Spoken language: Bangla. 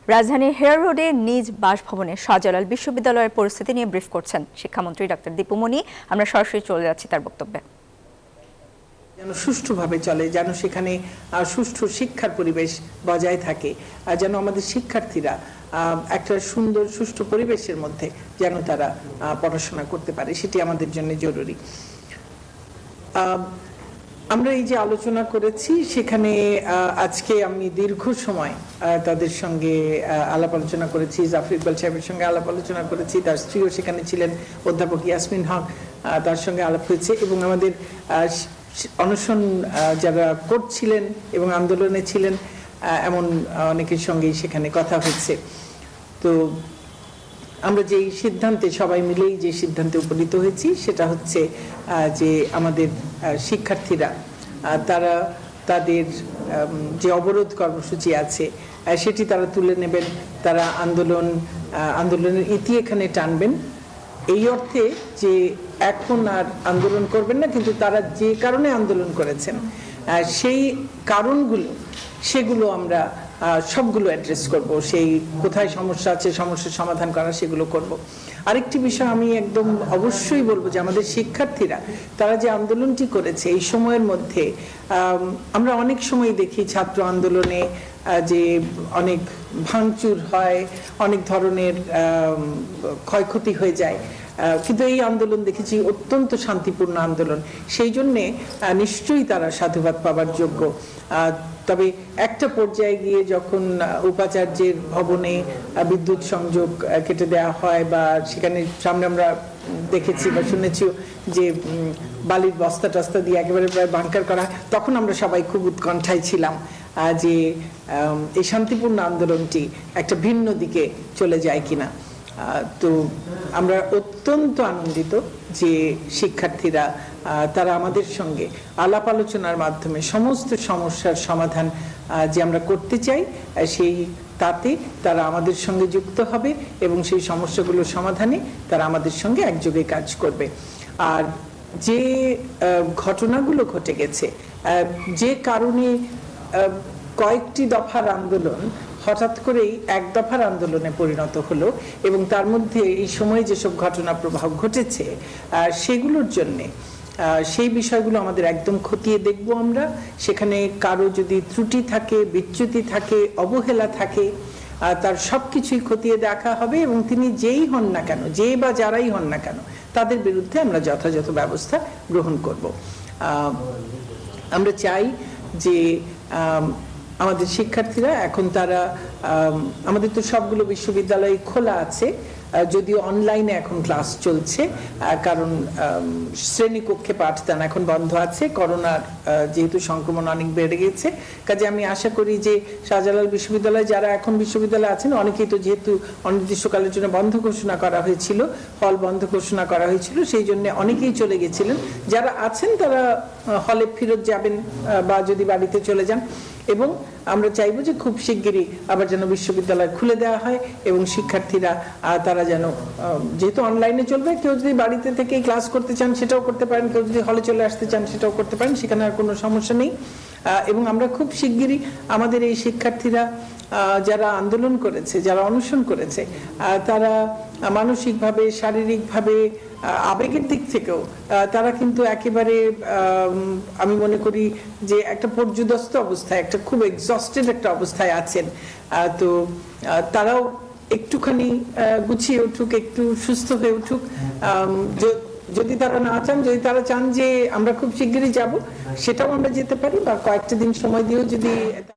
রাজধানীর হেয়ার রোডে নিজ বাসভবনে শাহজালাল বিশ্ববিদ্যালয়ের পরিস্থিতি নিয়ে ব্রিফ করছেন শিক্ষামন্ত্রী ডাক্তার দীপুমণি। আমরা সরাসরি চলে যাচ্ছি তার বক্তব্যে। যেন সুষ্ঠুভাবে চলে, যেন সেখানে সুষ্ঠু শিক্ষার পরিবেশ বজায় থাকে, যেন আমাদের শিক্ষার্থীরা একটা সুন্দর সুষ্ঠু পরিবেশের মধ্যে যেন তারা পড়াশোনা করতে পারে, সেটি আমাদের জন্য জরুরি। আমরা এই যে আলোচনা করেছি সেখানে আজকে আমি দীর্ঘ সময় তাদের সঙ্গে আলাপ আলোচনা করেছি, জাফর ইকবাল সাহেবের সঙ্গে আলাপ আলোচনা করেছি, তার স্ত্রীও সেখানে ছিলেন, অধ্যাপক ইয়াসমিন হক, তার সঙ্গে আলাপ হয়েছে এবং আমাদের অনশন যারা করছিলেন এবং আন্দোলনে ছিলেন এমন অনেকের সঙ্গেই সেখানে কথা হচ্ছে। তো আমরা যেই সিদ্ধান্তে সবাই মিলেই যে সিদ্ধান্তে উপনীত হয়েছি সেটা হচ্ছে যে আমাদের শিক্ষার্থীরা তারা তাদের যে অবরোধ কর্মসূচি আছে সেটি তারা তুলে নেবেন, তারা আন্দোলনের ইতি এখানে টানবেন, এই অর্থে যে এখন আর আন্দোলন করবেন না, কিন্তু তারা যে কারণে আন্দোলন করেছেন সেই কারণগুলো সেগুলো আমরা সবগুলো অ্যাড্রেস করব, সেই কোথায় সমস্যা আছে সমস্যার সমাধান করা সেগুলো করব। আরেকটি বিষয় আমি একদম অবশ্যই বলবো যে আমাদের শিক্ষার্থীরা তারা যে আন্দোলনটি করেছে এই সময়ের মধ্যে আমরা অনেক সময় দেখি ছাত্র আন্দোলনে যে অনেক ভাঙচুর হয়, অনেক ধরনের ক্ষয়ক্ষতি হয়ে যায়, কিন্তু এই আন্দোলন দেখেছি অত্যন্ত শান্তিপূর্ণ আন্দোলন, সেই জন্যে নিশ্চয়ই তারা সাধুবাদ পাবার যোগ্য। তবে একটা পর্যায়ে গিয়ে যখন উপাচার্যের ভবনে বিদ্যুৎ সংযোগ কেটে দেওয়া হয় বা সেখানে সামনে আমরা দেখেছি বা শুনেছি যে বালির বস্তা টস্তা দিয়ে একেবারে প্রায় বাংকার করা, তখন আমরা সবাই খুব উৎকণ্ঠায় ছিলাম যে এই শান্তিপূর্ণ আন্দোলনটি একটা ভিন্ন দিকে চলে যায় কিনা। তো আমরা অত্যন্ত আনন্দিত যে শিক্ষার্থীরা তারা আমাদের সঙ্গে আলাপ আলোচনার মাধ্যমে সমস্ত সমস্যার সমাধান যে আমরা করতে চাই সেই তাতে তারা আমাদের সঙ্গে যুক্ত হবে এবং সেই সমস্যাগুলোর সমাধানে তারা আমাদের সঙ্গে একযোগে কাজ করবে। আর যে ঘটনাগুলো ঘটে গেছে, যে কারণে কয়েকটি দফার আন্দোলন হঠাৎ করেই এক দফার আন্দোলনে পরিণত হলো এবং তার মধ্যে এই সময়ে যেসব ঘটনা প্রবাহ ঘটেছে সেগুলোর জন্যে সেই বিষয়গুলো আমাদের একদম খতিয়ে দেখব আমরা। সেখানে কারো যদি ত্রুটি থাকে, বিচ্যুতি থাকে, অবহেলা থাকে, তার সব কিছুই খতিয়ে দেখা হবে এবং তিনি যেই হন না কেন, যে বা যারাই হন না কেন, তাদের বিরুদ্ধে আমরা যথাযথ ব্যবস্থা গ্রহণ করব। আমরা চাই যে আমাদের শিক্ষার্থীরা এখন তারা আমাদের তো সবগুলো বিশ্ববিদ্যালয় খোলা আছে, যদিও অনলাইনে এখন ক্লাস চলছে, কারণ শ্রেণীকক্ষে পাঠদান এখন বন্ধ আছে, করোনার যেহেতু সংক্রমণ অনেক বেড়ে গেছে। কাজে আমি আশা করি যে শাহজালাল বিশ্ববিদ্যালয়ে যারা এখন বিশ্ববিদ্যালয়ে আছেন অনেকেই তো যেহেতু অনির্দিষ্টকালের জন্য বন্ধ ঘোষণা করা হয়েছিল, হল বন্ধ ঘোষণা করা হয়েছিল, সেই জন্য অনেকেই চলে গেছিলেন, যারা আছেন তারা হলে ফেরত যাবেন বা যদি বাড়িতে চলে যান। এবং আমরা চাইবো যে খুব শিগগিরই আবার যেন বিশ্ববিদ্যালয় খুলে দেওয়া হয় এবং শিক্ষার্থীরা তারা যেন যেহেতু অনলাইনে চলবে, কেউ যদি বাড়িতে থেকে ক্লাস করতে চান সেটাও করতে পারেন, কেউ যদি হলে চলে আসতে চান সেটাও করতে পারেন, সেখানে আর কোনো সমস্যা নেই। এবং আমরা খুব শিগগিরই আমাদের এই শিক্ষার্থীরা যারা আন্দোলন করেছে, যারা অনশন করেছে, তারা মানসিকভাবে, শারীরিকভাবে, আবেগের দিক থেকেও তারা কিন্তু একেবারে আমি মনে করি যে একটা পর্যুদস্ত অবস্থায়, একটা খুব এক্সস্টেড একটা অবস্থায় আছেন। তো তারাও একটুখানি গুছিয়ে উঠুক, একটু সুস্থ হয়ে উঠুক। যদি তারা না চান, যদি তারা চান যে আমরা খুব শিগগিরই যাব, সেটাও আমরা যেতে পারি, বা কয়েকটা দিন সময় দিয়েও যদি